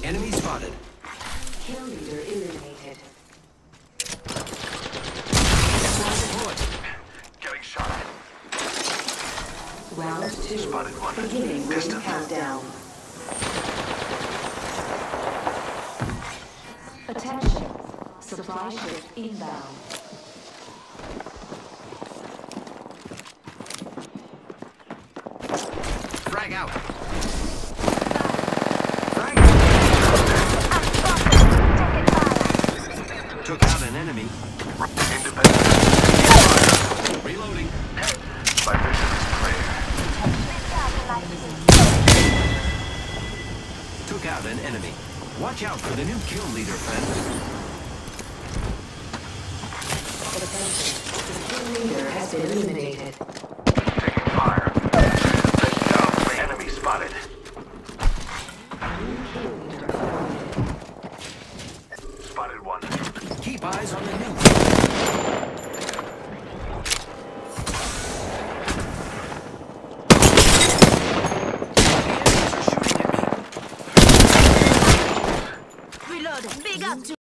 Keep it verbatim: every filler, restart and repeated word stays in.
Enemy spotted. Kill leader eliminated. Getting shot at. Round two. Spotted one. Beginning ring Distant. countdown. Attention. Supply ship inbound. Frag out. Frag. Took out an enemy. Independent. Reloading. My vision is clear. Took out an enemy. Watch out for the new kill leader, friends. The kill leader has been eliminated. Taking fire. Let's go. Enemy spotted. New kill leader appointed. Spotted one. Keep eyes on the new. Reloading. Big up.